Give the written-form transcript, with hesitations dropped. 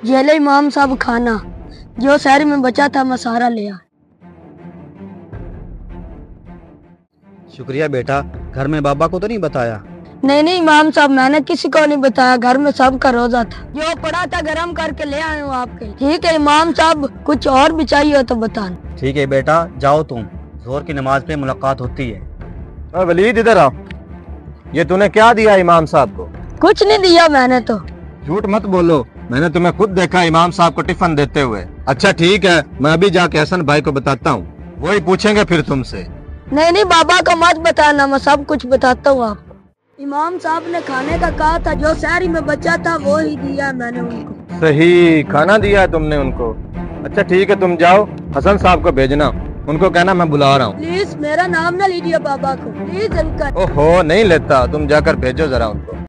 ये ले इमाम साहब खाना, जो शहर में बचा था मैं सारा ले आया। शुक्रिया बेटा, घर में बाबा को तो नहीं बताया? नहीं नहीं इमाम साहब, मैंने किसी को नहीं बताया, घर में सबका रोजा था। जो पड़ा था गरम करके ले आए हूँ आपके। ठीक है इमाम साहब, कुछ और भी चाहिए हो तो बताना। ठीक है बेटा, जाओ तुम, जोहर की नमाज पे मुलाकात होती है। वलीद इधर आओ। ये तूने क्या दिया इमाम साहब को? कुछ नहीं दिया मैंने तो। झूठ मत बोलो, मैंने तुम्हें खुद देखा इमाम साहब को टिफिन देते हुए। अच्छा ठीक है, मैं अभी जाके हसन भाई को बताता हूँ, वही पूछेंगे फिर तुमसे। नहीं नहीं बाबा को मत बताना, मैं सब कुछ बताता हूँ आपको। इमाम साहब ने खाने का कहा था, जो शहरी में बचा था वो ही दिया मैंने उनको। सही खाना दिया तुमने उनको। अच्छा ठीक है, तुम जाओ हसन साहब को भेजना, उनको कहना मैं बुला रहा हूँ। प्लीज मेरा नाम ना लीजिए बाबा को, प्लीज अंकल। ओहो नहीं लेता, तुम जाकर भेजो जरा उनको।